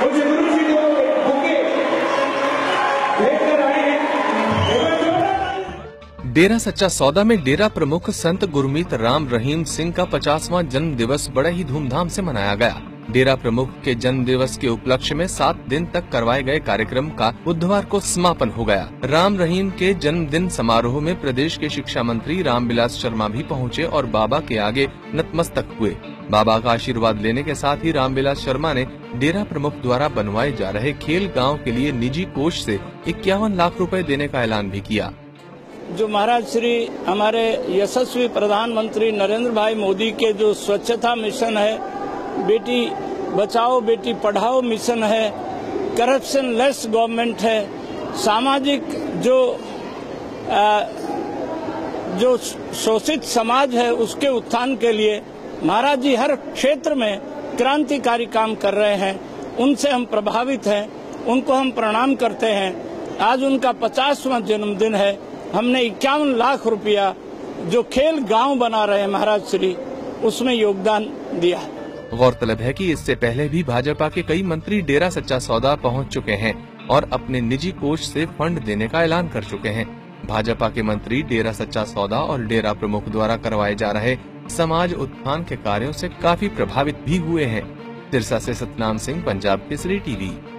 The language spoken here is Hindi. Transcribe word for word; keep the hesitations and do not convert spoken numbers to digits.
कुछ गुरु जी को बुके लेकर आए हैं। डेरा सच्चा सौदा में डेरा प्रमुख संत गुरमीत राम रहीम सिंह का पचासवां जन्म दिवस बड़े ही धूमधाम से मनाया गया। डेरा प्रमुख के जन्म दिवस के उपलक्ष्य में सात दिन तक करवाए गए कार्यक्रम का बुधवार को समापन हो गया। राम रहीम के जन्मदिन समारोह में प्रदेश के शिक्षा मंत्री रामविलास शर्मा भी पहुंचे और बाबा के आगे नतमस्तक हुए। बाबा का आशीर्वाद लेने के साथ ही रामविलास शर्मा ने डेरा प्रमुख द्वारा बनवाए जा रहे खेल गाँव के लिए निजी कोष से इक्यावन लाख रुपए देने का ऐलान भी किया। जो महाराज श्री हमारे यशस्वी प्रधानमंत्री नरेंद्र भाई मोदी के जो स्वच्छता मिशन है, बेटी बचाओ बेटी पढ़ाओ मिशन है, करप्शन लेस गवर्नमेंट है, सामाजिक जो आ, जो शोषित समाज है उसके उत्थान के लिए महाराज जी हर क्षेत्र में क्रांतिकारी काम कर रहे हैं। उनसे हम प्रभावित हैं, उनको हम प्रणाम करते हैं। आज उनका पचासवां जन्मदिन है। हमने इक्यावन लाख रुपया जो खेल गांव बना रहे हैं महाराज श्री, उसमें योगदान दिया। गौरतलब है कि इससे पहले भी भाजपा के कई मंत्री डेरा सच्चा सौदा पहुंच चुके हैं और अपने निजी कोष से फंड देने का ऐलान कर चुके हैं। भाजपा के मंत्री डेरा सच्चा सौदा और डेरा प्रमुख द्वारा करवाए जा रहे समाज उत्थान के कार्यों से काफी प्रभावित भी हुए हैं। सिरसा से सतनाम सिंह, पंजाब केसरी टीवी।